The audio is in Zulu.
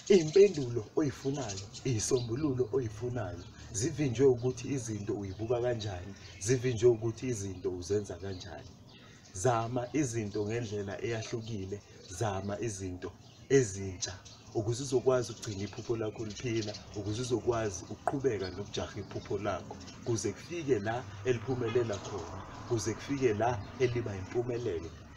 Impendulo oyifunayo, izisombululo oyifunayo zivinjwe ukuthi izinto uyibuka kanjani, zivinjwe ukuthi izinto uzenza kanjani. Zama izinto ngendlela eyahlukile, zama izinto ezintsha ukuze uzokwazi ukugcina iphupho lakho liphila, ukuze uzokwazi ukuqhubeka nokujaha iphupho lakho kuze kufike la eliphumelela khona, kuze kufike la eliba impumelelo